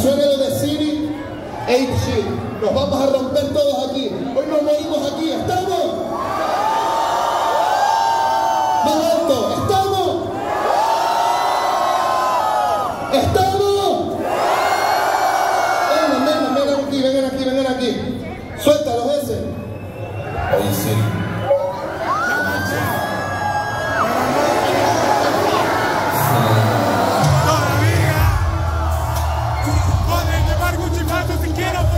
suene lo de Siri, AG. Nos vamos a romper todos aquí. Hoy nos morimos aquí. ¿Estamos? Más alto. ¿Estamos? ¿Estamos? Vengan aquí. Suéltalos ese. Oye, Siri. Podem levar Gucci Fato se queiram.